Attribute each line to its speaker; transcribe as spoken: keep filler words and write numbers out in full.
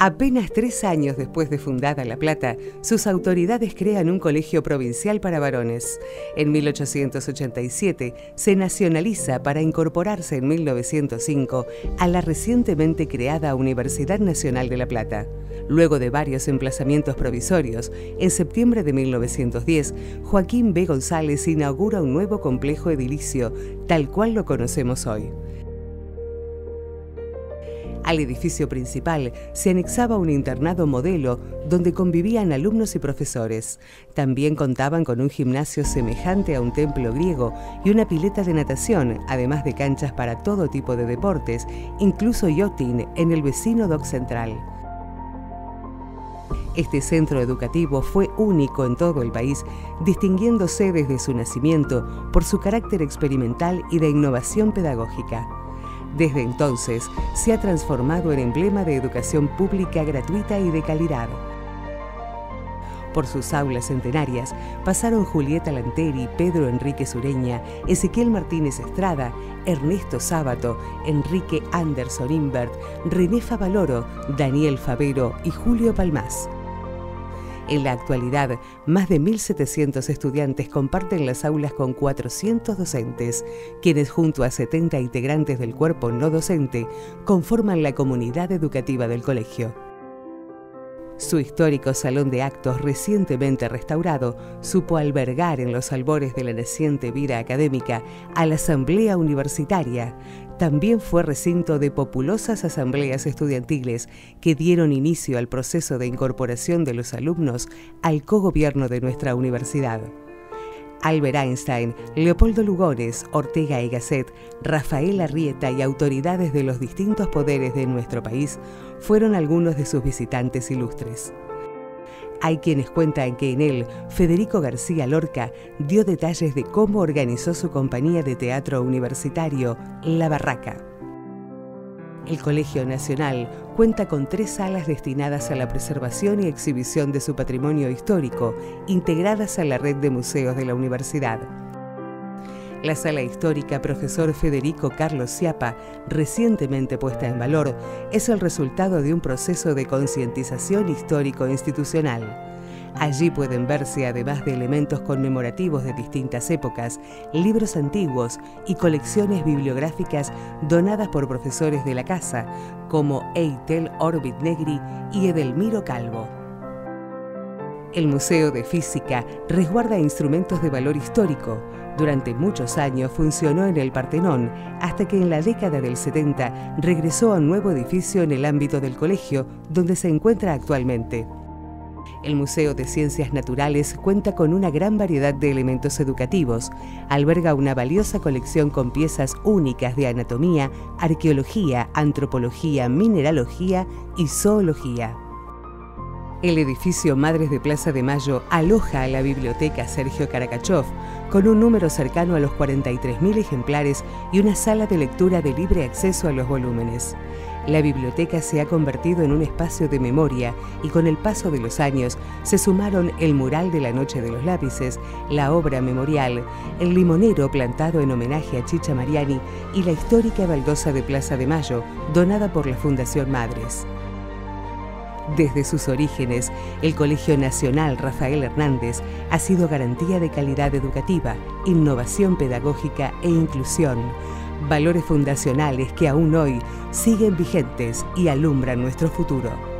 Speaker 1: Apenas tres años después de fundada La Plata, sus autoridades crean un colegio provincial para varones. En mil ochocientos ochenta y siete se nacionaliza para incorporarse en mil novecientos cinco a la recientemente creada Universidad Nacional de La Plata. Luego de varios emplazamientos provisorios, en septiembre de mil novecientos diez, Joaquín B. González inaugura un nuevo complejo edilicio, tal cual lo conocemos hoy. Al edificio principal se anexaba un internado modelo donde convivían alumnos y profesores. También contaban con un gimnasio semejante a un templo griego y una pileta de natación, además de canchas para todo tipo de deportes, incluso yachting en el vecino dock central. Este centro educativo fue único en todo el país, distinguiéndose desde su nacimiento por su carácter experimental y de innovación pedagógica. Desde entonces, se ha transformado en emblema de educación pública gratuita y de calidad. Por sus aulas centenarias pasaron Julieta Lanteri, Pedro Enrique Sureña, Ezequiel Martínez Estrada, Ernesto Sábato, Enrique Anderson Imbert, René Favaloro, Daniel Favero y Julio Palmás. En la actualidad, más de mil setecientos estudiantes comparten las aulas con cuatrocientos docentes, quienes junto a setenta integrantes del cuerpo no docente conforman la comunidad educativa del colegio. Su histórico salón de actos, recientemente restaurado, supo albergar en los albores de la naciente vida académica a la Asamblea Universitaria. También fue recinto de populosas asambleas estudiantiles que dieron inicio al proceso de incorporación de los alumnos al cogobierno de nuestra universidad. Albert Einstein, Leopoldo Lugones, Ortega y Gasset, Rafael Arrieta y autoridades de los distintos poderes de nuestro país fueron algunos de sus visitantes ilustres. Hay quienes cuentan que en él, Federico García Lorca dio detalles de cómo organizó su compañía de teatro universitario, La Barraca. El Colegio Nacional cuenta con tres salas destinadas a la preservación y exhibición de su patrimonio histórico, integradas a la red de museos de la universidad. La sala histórica Profesor Federico Carlos Schiappa, recientemente puesta en valor, es el resultado de un proceso de concientización histórico-institucional. Allí pueden verse, además de elementos conmemorativos de distintas épocas, libros antiguos y colecciones bibliográficas donadas por profesores de la casa, como Eitel Orbit Negri y Edelmiro Calvo. El Museo de Física resguarda instrumentos de valor histórico. Durante muchos años funcionó en el Partenón, hasta que en la década del setenta regresó a un nuevo edificio en el ámbito del colegio, donde se encuentra actualmente. El Museo de Ciencias Naturales cuenta con una gran variedad de elementos educativos. Alberga una valiosa colección con piezas únicas de anatomía, arqueología, antropología, mineralogía y zoología. El edificio Madres de Plaza de Mayo aloja a la Biblioteca Sergio Karakachov, con un número cercano a los cuarenta y tres mil ejemplares y una sala de lectura de libre acceso a los volúmenes. La biblioteca se ha convertido en un espacio de memoria y con el paso de los años se sumaron el mural de la Noche de los Lápices, la obra memorial, el limonero plantado en homenaje a Chicha Mariani y la histórica baldosa de Plaza de Mayo, donada por la Fundación Madres. Desde sus orígenes, el Colegio Nacional Rafael Hernández ha sido garantía de calidad educativa, innovación pedagógica e inclusión, valores fundacionales que aún hoy siguen vigentes y alumbran nuestro futuro.